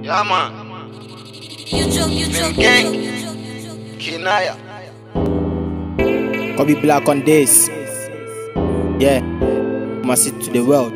Yeah, man. VIMGANG Naya. Could be black on this. Yeah, must it to the world.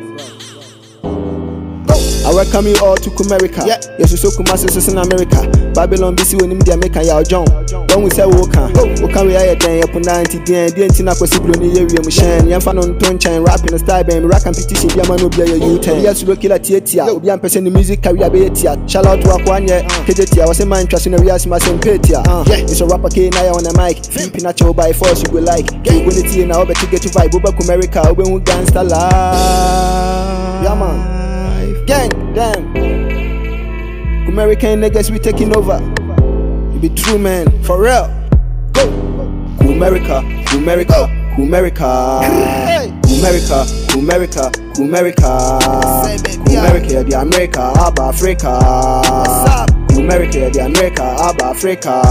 I welcome you all to Kumerica. Yeah. Yes, so Kumasi in America. Babylon BC when him Jamaica ya John. When we say wokan we are then upon 90 DNT na kwesi bro ni yewe mu shen. Yamfa no nton chan rapping style ben rap competition bi ama no bia ya U10. Yes we killer tietia. Obi am person the music career be tia. Shout out to Akwanye KJTia. Was a man trust in the real sma sempetia. Yeah, it's a rapper K Naya on the mic. Flipping at you by force you go like. You go to na obe to get you vibe over Kumerica. Obe hu gangster life. Yeah man. Gang, damn. Kumerican niggas, we taking over. You be true, man, for real. Go. Kumerica, Kumerica, Kumerica. Kumerica, Kumerica, Kumerica. Kumerica, the America, Abba Africa. Kumerica, the America, Abba Africa.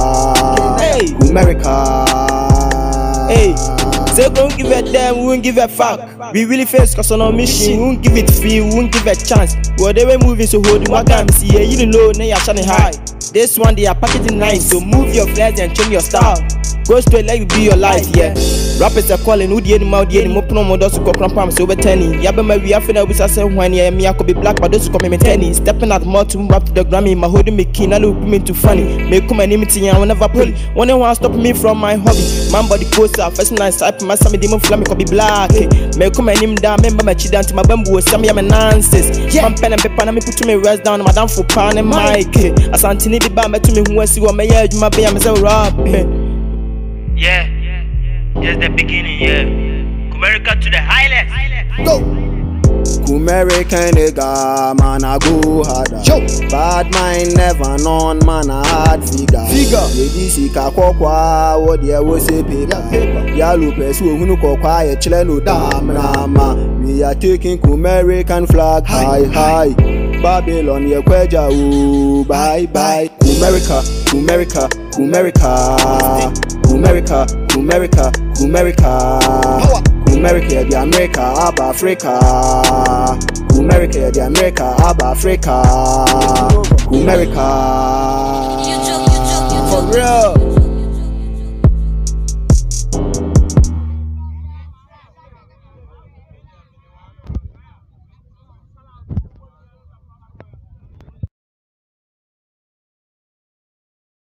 Kumerica. Hey. Say we won't give a damn, we won't give a fuck. We really face cause on our mission, we won't give it free, we won't give a chance. Whatever moving so hold you can't see here, you don't know, now you're shining high. This one they are packaging nice, so move your flares and change your style. Go straight like you be your life, yeah. Rappers are calling, who the animal, promo, those who come from so over 10. Yeah, but we have to with us when yeah, me I could be black, but those who come in 10. Stepping out more to move up to the Grammy, my holding me keen, I look me too funny. Make come and imitate, I will never pull. One want stop me from my hobby. Man BODYCOSA, first night, type my sammy demon flammy could be black. Make come and him down, remember my chidan to my bamboo, some yam and nonsense. Man pen and paper, me put me rest down, madam for pan and mic. As Antony the bam to me who wants to go, my head, my baby, I'm so rob. Yeah, just the beginning, yeah. Kumerica to the highest. Go! Kumerica nigga, man I go harder. Bad mind never known, man I hard figure. Lady sika kwakwa, what there was a paper. Ya lupes who no kwakwa, chile no damn nama. We are taking Kumerican flag high. Babylon ye kweja ooh, bye bye. Kumerica, Kumerica, Kumerica. Kumerica, Kumerica, Kumerica. Kumerica, the America, Abba Africa. Kumerica, the America, Abba Africa. Kumerica. For real.